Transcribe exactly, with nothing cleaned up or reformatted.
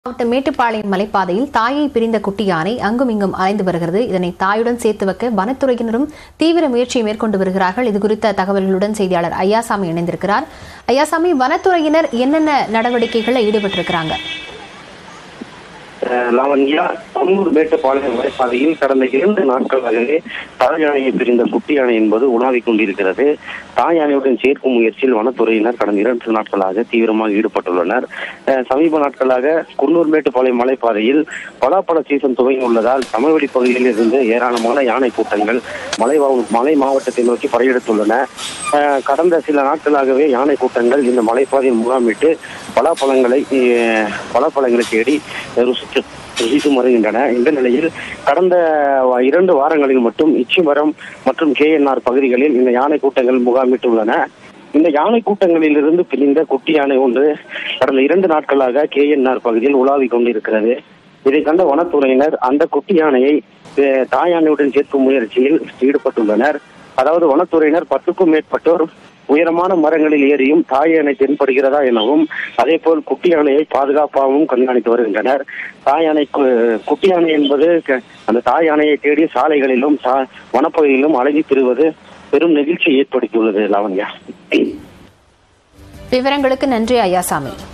மாவட்ட மேட்டுப்பாளையம் மலைப்பாதையில் தாயை பிரிந்த குட்டி யானை அங்கும் இங்கும் அலைந்து வருகிறது. இதனை தாயுடன் சேர்த்து வைக்க வனத்துறையினரும் தீவிர முயற்சியை மேற்கொண்டு வருகிறார்கள். இதுகுறித்த தகவல்களுடன் செய்தியாளர் ஐயாசாமி இணைந்திருக்கிறார். ஐயாசாமி, வனத்துறையினர் என்னென்ன நடவடிக்கைகளில் ஈடுபட்டிருக்கிறாங்க? லாவண்யா, தொண்ணூறு மேட்டுப்பாளையம் மலைப்பாதையில் கடந்த இரண்டு நாட்களாகவே தாய் யானையை பிரிந்த குட்டி யானை என்பது உலாவிக் கொண்டிருக்கிறது. தாய் யானையுடன் சேர்க்கும் முயற்சியில் வனத்துறையினர் கடந்த இரண்டு நாட்களாக தீவிரமாக ஈடுபட்டுள்ளனர். சமீப நாட்களாக குன்னூர் மேட்டுப்பாளையம் மலைப்பாதையில் பலாப்பழ சீசன் துவங்கி உள்ளதால் சமவெளி பகுதியில் இருந்து ஏராளமான யானை கூட்டங்கள் மலை மலை மாவட்டத்தை நோக்கி படையெடுத்துள்ளன. கடந்த சில நாட்களாகவே யானை கூட்டங்கள் இந்த மலைப்பாதையில் முகாமிட்டு பலாப்பழங்களை பலாப்பழங்களை தேடி ருசித்து ருசித்து வருகின்றன. இந்த நிலையில் கடந்த இரண்டு வாரங்களில் மட்டும் இச்சிமரம் மற்றும் கே என் ஆர் பகுதிகளில் இந்த யானை கூட்டங்கள் முகாமிட்டுள்ளன. இந்த யானை கூட்டங்களில் இருந்து பிரிந்த குட்டி யானை ஒன்று கடந்த இரண்டு நாட்களாக கே என் ஆர் பகுதியில் உலாவிக் கொண்டிருக்கிறது. இதை கண்ட வனத்துறையினர் அந்த குட்டி யானையை தாய் யானையுடன் சேர்க்கும் முயற்சியில் ஈடுபட்டுள்ளனர். அதாவது வனத்துறையினர் பத்துக்கும் மேற்பட்டோர் உயரமான மரங்களில் ஏறியும் தாய் யானை தென்படுகிறதா எனவும் அதே போல் குட்டி யானையை பாதுகாப்பாகவும் கண்காணித்து வருகின்றனர். தாய் யானை குட்டி யானை என்பது அந்த தாய் யானையை தேடி சாலைகளிலும் வனப்பகுதியிலும் அலைந்து திரிவது பெரும் நெகிழ்ச்சியை ஏற்படுத்தியுள்ளது. லாவண்யா, விவரங்களுக்கு நன்றி ஐயாசாமி.